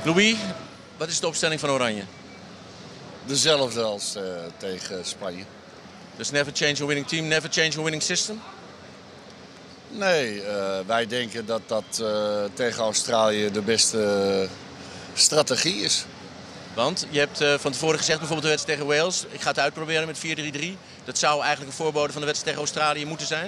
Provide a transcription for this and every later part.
Louis, wat is de opstelling van Oranje? Dezelfde als tegen Spanje. Dus never change a winning team, never change a winning system? Nee, wij denken dat dat tegen Australië de beste strategie is. Want je hebt van tevoren gezegd, bijvoorbeeld de wedstrijd tegen Wales, ik ga het uitproberen met 4-3-3. Dat zou eigenlijk een voorbode van de wedstrijd tegen Australië moeten zijn?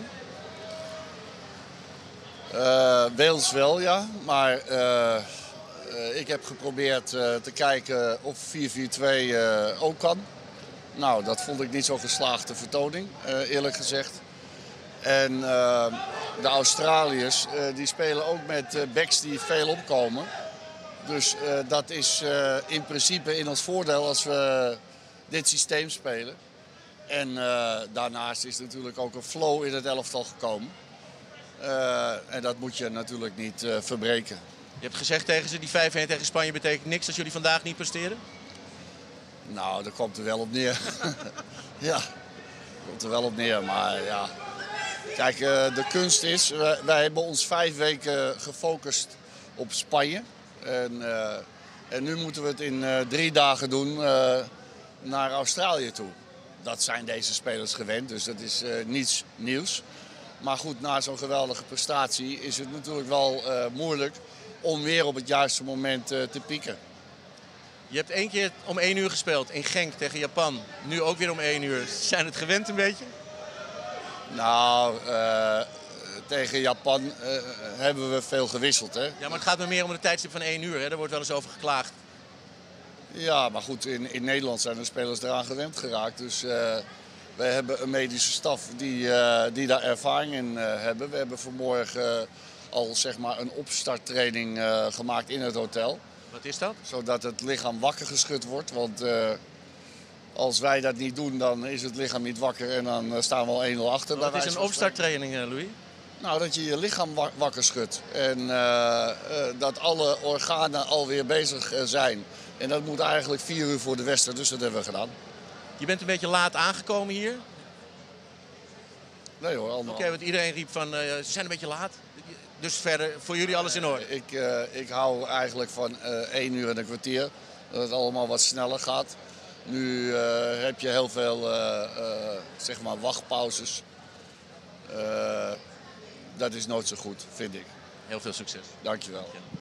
Wales wel, ja. Maar ik heb geprobeerd te kijken of 4-4-2 ook kan. Nou, dat vond ik niet zo'n geslaagde vertoning, eerlijk gezegd. En de Australiërs die spelen ook met backs die veel opkomen. Dus dat is in principe in ons voordeel als we dit systeem spelen. En daarnaast is natuurlijk ook een flow in het elftal gekomen. En dat moet je natuurlijk niet verbreken. Je hebt gezegd tegen ze, die 5-1 tegen Spanje betekent niks als jullie vandaag niet presteren? Nou, dat komt er wel op neer. Ja, komt er wel op neer, maar ja. Kijk, de kunst is, wij hebben ons 5 weken gefocust op Spanje. En nu moeten we het in 3 dagen doen naar Australië toe. Dat zijn deze spelers gewend, dus dat is niets nieuws. Maar goed, na zo'n geweldige prestatie is het natuurlijk wel moeilijk om weer op het juiste moment te pieken. Je hebt 1 keer om 1 uur gespeeld in Genk tegen Japan. Nu ook weer om 1 uur. Zijn het gewend een beetje? Nou, tegen Japan hebben we veel gewisseld, hè? Ja, maar het gaat me meer om de tijdstip van 1 uur. Hè? Daar wordt wel eens over geklaagd. Ja, maar goed, in Nederland zijn de spelers eraan gewend geraakt. Dus we hebben een medische staf die daar ervaring in hebben. We hebben vanmorgen al zeg maar een opstarttraining gemaakt in het hotel. Wat is dat? Zodat het lichaam wakker geschud wordt. Want als wij dat niet doen, dan is het lichaam niet wakker en dan staan we al 1-0 achter. Wat is een opstarttraining, Louis? Nou, dat je je lichaam wakker schudt. En dat alle organen alweer bezig zijn. En dat moet eigenlijk 4 uur voor de wedstrijd, dus dat hebben we gedaan. Je bent een beetje laat aangekomen hier? Nee hoor, allemaal. Oké, want iedereen riep van, ze zijn een beetje laat. Dus verder, voor jullie alles in orde? Ik hou eigenlijk van 1 uur en een kwartier. Dat het allemaal wat sneller gaat. Nu heb je heel veel zeg maar wachtpauzes. Dat is nooit zo goed, vind ik. Heel veel succes. Dankjewel.